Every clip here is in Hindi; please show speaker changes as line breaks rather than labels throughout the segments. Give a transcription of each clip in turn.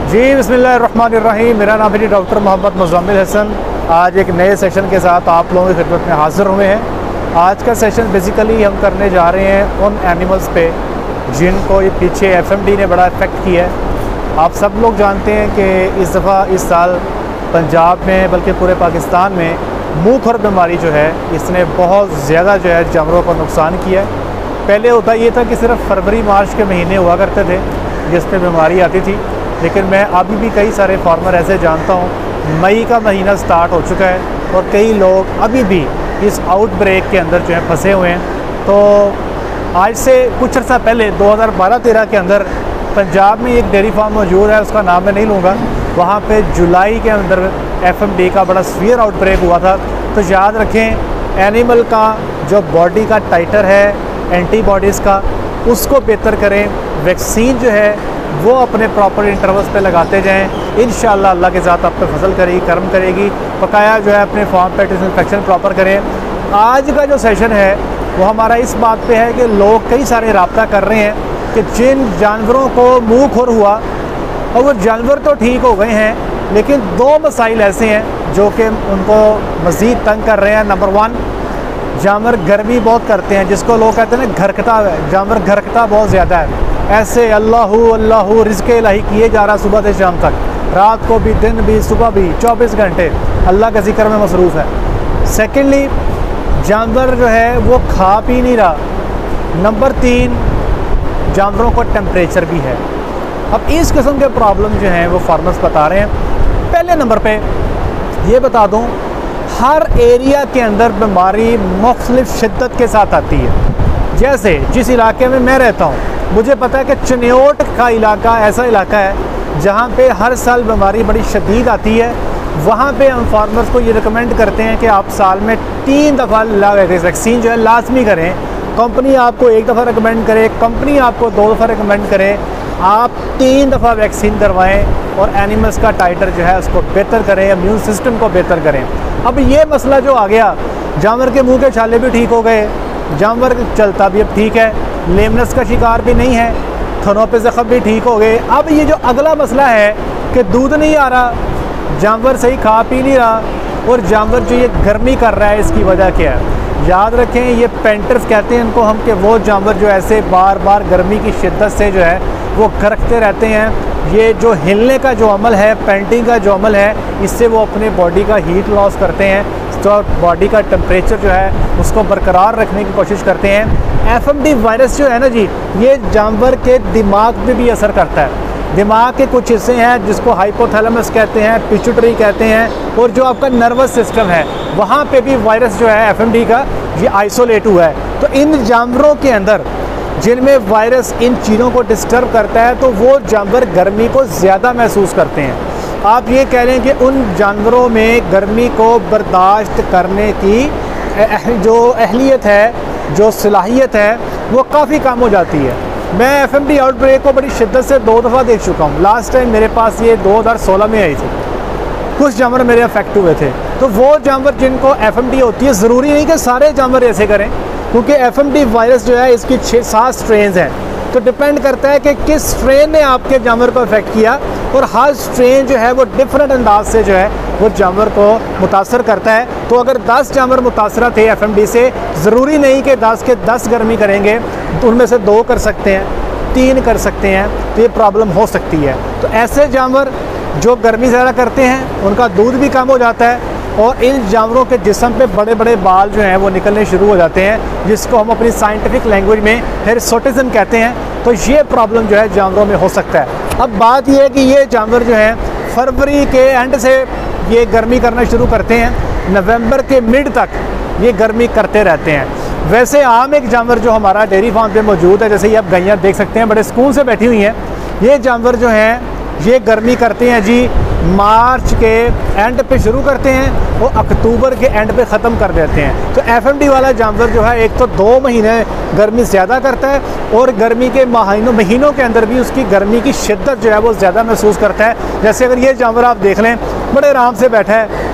जी बिस्मिल्लाहिर्रहमानिर्रहीम। मेरा नाम है डॉक्टर मोहम्मद मुज़म्मिल हसन। आज एक नए सेशन के साथ आप लोगों की खिदमत में हाज़िर हुए हैं। आज का सेशन बेसिकली हम करने जा रहे हैं उन एनिमल्स पे जिनको ये पीछे एफएमडी ने बड़ा इफ़ेक्ट किया है। आप सब लोग जानते हैं कि इस दफ़ा इस साल पंजाब में बल्कि पूरे पाकिस्तान में मुँह खुर बीमारी जो है इसने बहुत ज़्यादा जो है जानवरों को नुकसान किया है। पहले होता ये था कि सिर्फ फरवरी मार्च के महीने हुआ करते थे जिस पे बीमारी आती थी, लेकिन मैं अभी भी कई सारे फार्मर ऐसे जानता हूँ मई का महीना स्टार्ट हो चुका है और कई लोग अभी भी इस आउटब्रेक के अंदर जो है फंसे हुए हैं। तो आज से कुछ अर्सा पहले 2012-13 के अंदर पंजाब में एक डेयरी फार्म मौजूद है, उसका नाम मैं नहीं लूँगा। वहाँ पे जुलाई के अंदर एफएमडी का बड़ा सीवियर आउटब्रेक हुआ था। तो याद रखें, एनिमल का जो बॉडी का टाइटर है एंटीबॉडीज़ का, उसको बेहतर करें। वैक्सीन जो है वो अपने प्रॉपर इंटरवल्स पे लगाते जाएं। इंशाअल्लाह अल्लाह के साथ आप पे फसल करेगी, कर्म करेगी। बकाया जो है अपने फार्म पे डिसइंफेक्शन प्रॉपर करें। आज का जो सेशन है वो हमारा इस बात पे है कि लोग कई सारे राब्ता कर रहे हैं कि जिन जानवरों को मुँह खुर हुआ और वो जानवर तो ठीक हो गए हैं, लेकिन दो मसाइल ऐसे हैं जो कि उनको मज़ीद तंग कर रहे हैं। नंबर 1, जानवर गर्मी बहुत करते हैं, जिसको लोग कहते हैं ना घरकता है। जानवर घरकता बहुत ज़्यादा है, ऐसे अल्लाहू अल्लाहू रिज़्क़ इलाही किए जा रहा सुबह से शाम तक, रात को भी, दिन भी, सुबह भी, 24 घंटे अल्लाह के ज़िक्र में मसरूफ़ है। सेकेंडली, जानवर जो है वो खा पी नहीं रहा। नंबर 3, जानवरों को टेम्परेचर भी है। अब इस किस्म के प्रॉब्लम जो हैं वो फार्मर्स बता रहे हैं। पहले नंबर पे ये बता दूं, हर एरिया के अंदर बीमारी मुख्तलिफ शिद्दत के साथ आती है। जैसे जिस इलाके में मैं रहता हूँ, मुझे पता है कि चिन्योट का इलाका ऐसा इलाका है जहाँ पे हर साल बीमारी बड़ी शदीद आती है। वहाँ पे हम फार्मर्स को ये रिकमेंड करते हैं कि आप साल में 3 दफ़ा वैक्सीन जो है लाजमी करें। कंपनी आपको 1 दफ़ा रिकमेंड करे, कंपनी आपको 2 दफ़ा रिकमेंड करे, आप 3 दफ़ा वैक्सीन करवाएं और एनिमल्स का टाइटर जो है उसको बेहतर करें, इम्यून सिस्टम को बेहतर करें। अब ये मसला जो आ गया, जानवर के मुंह के छाले भी ठीक हो गए, जानवर चलता भी अब ठीक है, लेमनस का शिकार भी नहीं है, थनों पे ज़ख्म भी ठीक हो गए। अब ये जो अगला मसला है कि दूध नहीं आ रहा, जानवर सही खा पी नहीं रहा और जानवर जो ये गर्मी कर रहा है, इसकी वजह क्या है? याद रखें, ये पेंटर्स कहते हैं इनको हम, कि वो जानवर जो ऐसे बार बार गर्मी की शिद्दत से जो है वो गरकते रहते हैं। ये जो हिलने का जो अमल है, पेंटिंग का जो अमल है, इससे वो अपने बॉडी का हीट लॉस करते हैं, तो बॉडी का टेम्परेचर जो है उसको बरकरार रखने की कोशिश करते हैं। एफएमडी वायरस जो है ना जी, ये जानवर के दिमाग पे भी असर करता है। दिमाग के कुछ हिस्से हैं जिसको हाइपोथैलेमस कहते हैं, पिट्यूटरी कहते हैं, और जो आपका नर्वस सिस्टम है वहाँ पे भी वायरस जो है एफएमडी का ये आइसोलेट हुआ है। तो इन जानवरों के अंदर जिनमें वायरस इन चीज़ों को डिस्टर्ब करता है, तो वो जानवर गर्मी को ज़्यादा महसूस करते हैं। आप ये कह लें कि उन जानवरों में गर्मी को बर्दाश्त करने की जो अहलियत है, जो सलाहियत है, वो काफ़ी कम हो जाती है। मैं एफएमडी आउटब्रेक को बड़ी शिद्दत से 2 दफ़ा देख चुका हूँ। लास्ट टाइम मेरे पास ये 2016 में आई थी। कुछ जानवर मेरे अफेक्ट हुए थे। तो वो जानवर जिनको एफएमडी होती है, ज़रूरी नहीं कि सारे जानवर ऐसे करें, क्योंकि एफएमडी वायरस जो है इसकी 6-7 स्ट्रेन हैं। तो डिपेंड करता है कि किस स्ट्रेन ने आपके जानवर को अफेक्ट किया, और हर स्ट्रेन जो है वो डिफरेंट अंदाज से जो है वो जानवर को मुतासर करता है। तो अगर 10 जानवर मुतासर थे एफएमडी से, ज़रूरी नहीं कि 10 के 10 गर्मी करेंगे, तो उनमें से 2 कर सकते हैं, 3 कर सकते हैं, तो ये प्रॉब्लम हो सकती है। तो ऐसे जानवर जो गर्मी ज़्यादा करते हैं उनका दूध भी कम हो जाता है, और इन जानवरों के जिस्म पे बड़े बड़े बाल जो हैं वो निकलने शुरू हो जाते हैं, जिसको हम अपनी साइंटिफिक लैंग्वेज में हिर्सुटिज्म कहते हैं। तो ये प्रॉब्लम जो है जानवरों में हो सकता है। अब बात यह है कि ये जानवर जो हैं फरवरी के एंड से ये गर्मी करना शुरू करते हैं, नवंबर के मिड तक ये गर्मी करते रहते हैं। वैसे आम एक जानवर जो हमारा डेयरी फार्म पे मौजूद है, जैसे ये आप गैया देख सकते हैं, बड़े सुकून से बैठी हुई हैं, ये जानवर जो हैं ये गर्मी करते हैं जी मार्च के एंड पे शुरू करते हैं और अक्टूबर के एंड पे ख़त्म कर देते हैं। तो एफएमडी वाला जानवर जो है एक तो 2 महीने गर्मी ज़्यादा करता है, और गर्मी के महीनों के अंदर भी उसकी गर्मी की शिद्दत जो है वो ज़्यादा महसूस करता है। जैसे अगर ये जानवर आप देख लें, बड़े आराम से बैठा है,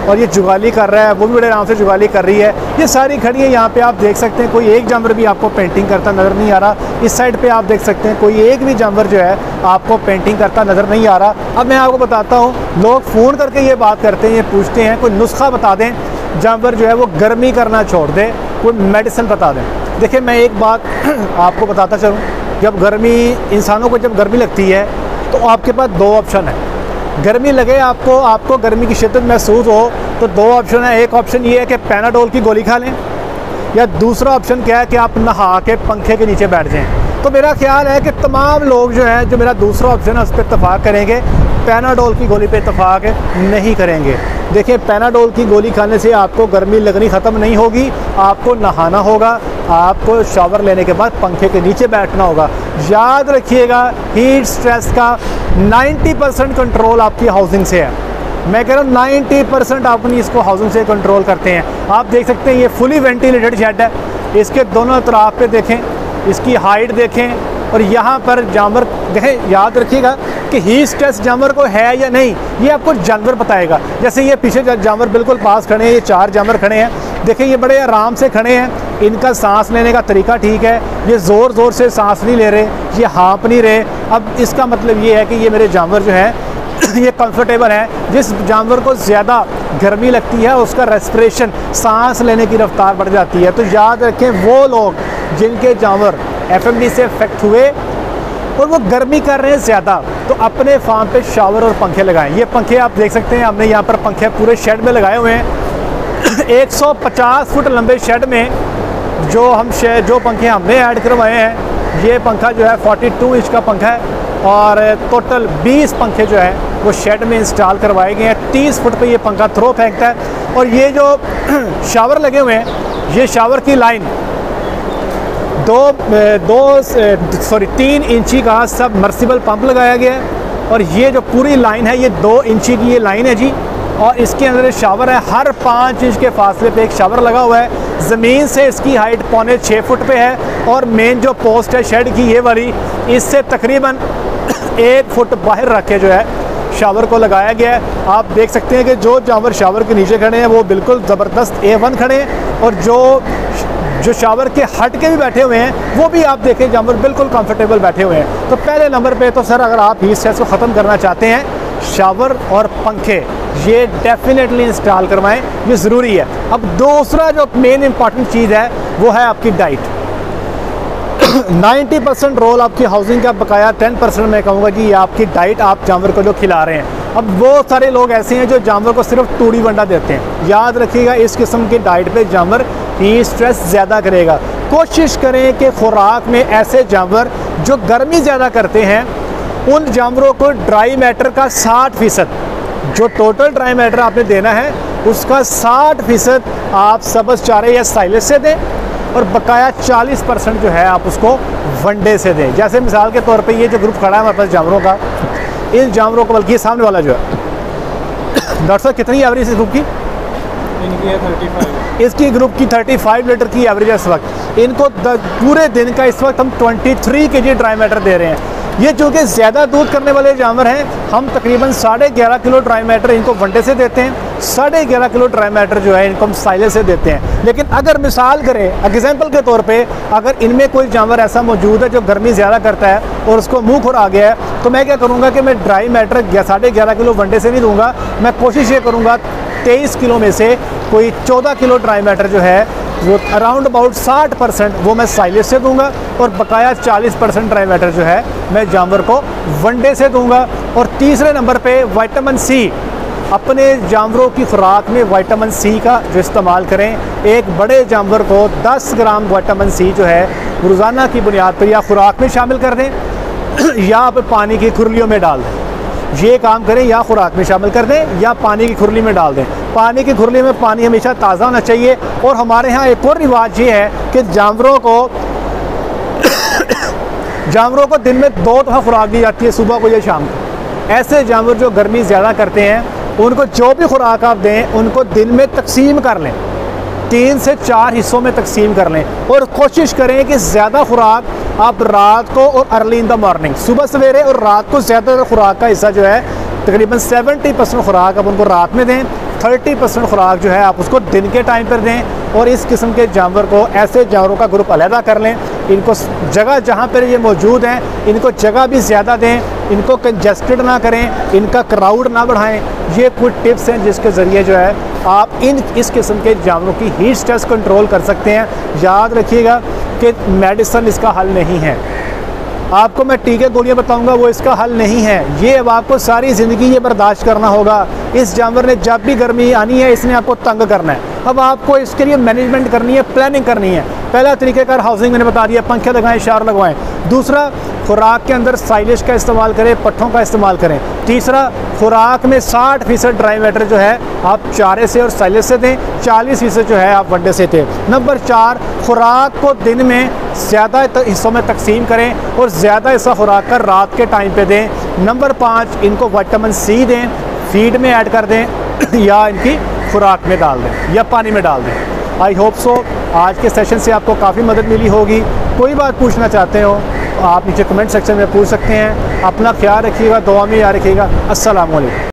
और ये जुगाली कर रहा है, वो भी बड़े आराम से जुगाली कर रही है। ये सारी खड़ी है, यहाँ पे आप देख सकते हैं कोई एक जानवर भी आपको पेंटिंग करता नज़र नहीं आ रहा। इस साइड पे आप देख सकते हैं कोई एक भी जानवर जो है आपको पेंटिंग करता नज़र नहीं आ रहा। अब मैं आपको बताता हूँ, लोग फ़ोन करके ये बात करते हैं, ये पूछते हैं कोई नुस्खा बता दें जानवर जो है वो गर्मी करना छोड़ दे, कोई मेडिसिन बता दें। देखिए मैं एक बात आपको बताता चलूँ, जब गर्मी इंसानों को जब गर्मी लगती है तो आपके पास दो ऑप्शन है। गर्मी लगे आपको गर्मी की शिद्दत महसूस हो तो दो ऑप्शन है। एक ऑप्शन ये है कि पैनाडोल की गोली खा लें, या दूसरा ऑप्शन क्या है कि आप नहा के पंखे के नीचे बैठ जाएं। तो मेरा ख्याल है कि तमाम लोग जो हैं जो मेरा दूसरा ऑप्शन है उस पर इत्तफाक करेंगे, पैनाडोल की गोली पे इत्तफाक नहीं करेंगे। देखिए पैनाडोल की गोली खाने से आपको गर्मी लगनी ख़त्म नहीं होगी, आपको नहाना होगा, आपको शावर लेने के बाद पंखे के नीचे बैठना होगा। याद रखिएगा हीट स्ट्रेस का 90% कंट्रोल आपकी हाउसिंग से है। मैं कह रहा हूँ 90% अपनी इसको हाउसिंग से कंट्रोल करते हैं। आप देख सकते हैं ये फुली वेंटिलेटेड शेड है, इसके दोनों तरफ पे देखें, इसकी हाइट देखें, और यहाँ पर जानवर देखें। याद रखिएगा कि हीट स्ट्रेस जानवर को है या नहीं ये आपको जानवर बताएगा। जैसे ये पीछे जानवर बिल्कुल पास खड़े हैं, ये 4 जानवर खड़े हैं, देखिए ये बड़े आराम से खड़े हैं, इनका सांस लेने का तरीका ठीक है, ये ज़ोर ज़ोर से सांस नहीं ले रहे, ये हाँप नहीं रहे। अब इसका मतलब ये है कि ये मेरे जानवर जो हैं ये कंफर्टेबल है। जिस जानवर को ज़्यादा गर्मी लगती है उसका रेस्पिरेशन, सांस लेने की रफ्तार बढ़ जाती है। तो याद रखें वो लोग जिनके जानवर एफएमडी से इफेक्ट हुए और वो गर्मी कर रहे हैं ज़्यादा, तो अपने फार्म पे शावर और पंखे लगाएं। ये पंखे आप देख सकते हैं, हमने यहाँ पर पंखे पूरे शेड में लगाए हुए हैं। 150 फुट लंबे शेड में जो पंखे हमने ऐड करवाए हैं, ये पंखा जो है 42 इंच का पंखा है और टोटल 20 पंखे जो है वो शेड में इंस्टॉल करवाए गए हैं। 30 फुट पे ये पंखा थ्रो फेंकता है। और ये जो शावर लगे हुए हैं, ये शावर की लाइन 3 इंची का सबमर्सिबल पंप लगाया गया है। और ये जो पूरी लाइन है ये 2 इंची की ये लाइन है जी, और इसके अंदर शावर है। हर 5 इंच के फासले पे एक शावर लगा हुआ है। ज़मीन से इसकी हाइट 5.25 फुट पे है, और मेन जो पोस्ट है शेड की ये वाली, इससे तकरीबन 1 फुट बाहर रख के जो है शावर को लगाया गया है। आप देख सकते हैं कि जो जानवर शावर के नीचे खड़े हैं वो बिल्कुल ज़बरदस्त A1 खड़े हैं, और जो शावर के हट के भी बैठे हुए हैं वो भी आप देखें जानवर बिल्कुल कंफर्टेबल बैठे हुए हैं। तो पहले नंबर पे तो सर अगर आप हीट स्ट्रेस को ख़त्म करना चाहते हैं, शावर और पंखे ये डेफिनेटली इंस्टॉल करवाएं, ये ज़रूरी है। अब दूसरा जो मेन इंपॉर्टेंट चीज़ है वो है आपकी डाइट। 90% रोल आपकी हाउसिंग का, बकाया 10% मैं कहूँगा कि ये आपकी डाइट आप जानवर को जो खिला रहे हैं। अब वो सारे लोग ऐसे हैं जो जानवर को सिर्फ तूड़ी वंडा देते हैं। याद रखिएगा इस किस्म की डाइट पे जानवर हीट स्ट्रेस ज़्यादा करेगा। कोशिश करें कि खुराक में ऐसे जानवर जो गर्मी ज़्यादा करते हैं उन जानवरों को ड्राई मैटर का 60%, जो टोटल ड्राई मैटर आपने देना है उसका 60% आप सब्ज़ चारे या साइलेज से दें, और बकाया 40% जो है आप उसको वनडे से दें। जैसे मिसाल के तौर पे ये जो ग्रुप खड़ा है हमारे पास जानवरों का, इन जानवरों को, बल्कि ये सामने वाला जो है डॉक्टर साहब कितनी एवरेज इस ग्रुप की?
इनकी है 35।
इसकी ग्रुप की 35 लीटर की एवरेज है इस वक्त। इनको पूरे दिन का इस वक्त हम 23 kg ड्राई मैटर दे रहे हैं। ये चूँकि ज़्यादा दूध करने वाले जानवर हैं, हम तकरीबन 11.5 किलो ड्राई मैटर इनको वनडे से देते हैं, 11.5 किलो ड्राई मैटर जो है इनको हम साइले से देते हैं। लेकिन अगर मिसाल करें एग्जाम्पल के तौर पे, अगर इनमें कोई जानवर ऐसा मौजूद है जो गर्मी ज़्यादा करता है और उसको मुँह खुर आ गया है, तो मैं क्या करूँगा कि मैं ड्राई मैटर 11.5 किलो वनडे से नहीं दूँगा। मैं कोशिश ये करूँगा 23 किलो में से कोई 14 किलो ड्राई मैटर जो है वो अराउंड अबाउट 60% वो मैं साइलेज से दूंगा, और बकाया 40% ड्राई मैटर जो है मैं जानवर को वनडे से दूंगा। और तीसरे नंबर पे विटामिन सी, अपने जानवरों की खुराक में विटामिन सी का जो इस्तेमाल करें। एक बड़े जानवर को 10 ग्राम विटामिन सी जो है रोज़ाना की बुनियाद पर या खुराक में शामिल कर दें या आप पानी की खुरलियों में डाल दें। ये काम करें, या खुराक में शामिल कर दें या पानी की खुरली में डाल दें। पानी की खुरली में पानी हमेशा ताज़ा होना चाहिए। और हमारे यहाँ एक और रिवाज ये है कि जानवरों को दिन में 2 दफ़ा खुराक दी जाती है, सुबह को या शाम को। ऐसे जानवर जो गर्मी ज़्यादा करते हैं उनको जो भी खुराक आप दें उनको दिन में तकसीम कर लें, 3 से 4 हिस्सों में तकसीम कर लें। और कोशिश करें कि ज़्यादा खुराक आप रात को और अर्ली इन द मॉर्निंग, सुबह सवेरे और रात को ज़्यादातर खुराक का हिस्सा जो है तकरीबन 70% खुराक आप उनको रात में दें, 30% खुराक जो है आप उसको दिन के टाइम पर दें। और इस किस्म के जानवर को, ऐसे जानवरों का ग्रुप अलहदा कर लें। इनको जगह जहाँ पर ये मौजूद हैं इनको जगह भी ज़्यादा दें, इनको कंजेस्टेड ना करें, इनका क्राउड ना बढ़ाएं। ये कुछ टिप्स हैं जिसके ज़रिए जो है आप इस किस्म के जानवरों की हीट स्ट्रेस कंट्रोल कर सकते हैं। याद रखिएगा कि मेडिसिन इसका हल नहीं है। आपको मैं टीके गोलियां बताऊंगा वो इसका हल नहीं है। ये अब आपको सारी ज़िंदगी ये बर्दाश्त करना होगा। इस जानवर ने जब भी गर्मी आनी है इसने आपको तंग करना है। अब आपको इसके लिए मैनेजमेंट करनी है, प्लानिंग करनी है। पहला तरीक़ेकार हाउसिंग मैंने बता दिया, पंखे लगाएं, शार लगवाएं। दूसरा, खुराक के अंदर साइलेज का इस्तेमाल करें, पट्ठों का इस्तेमाल करें। तीसरा, खुराक में 60% ड्राई मैटर जो है आप चारे से और साइलेज से दें, 40% जो है आप वनडे से दें। नंबर 4, खुराक को दिन में ज़्यादा हिस्सों में तकसीम करें और ज़्यादा हिस्सा खुराक का रात के टाइम पे दें। नंबर 5, इनको विटामिन सी दें, फीड में ऐड कर दें या इनकी खुराक में डाल दें या पानी में डाल दें। आई होप सो आज के सेशन से आपको काफ़ी मदद मिली होगी। कोई बात पूछना चाहते हो आप नीचे कमेंट सेक्शन में पूछ सकते हैं। अपना ख्याल रखिएगा, दुआ में याद रखिएगा। अस्सलाम वालेकुम।